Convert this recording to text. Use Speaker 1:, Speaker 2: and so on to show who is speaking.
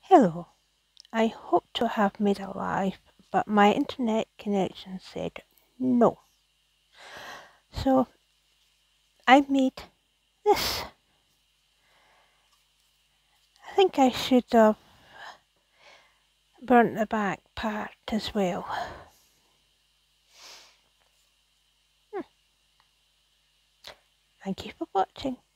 Speaker 1: Hello, I hope to have made a live, but my internet connection said no. So I made this. I think I should have burnt the back part as well. Thank you for watching.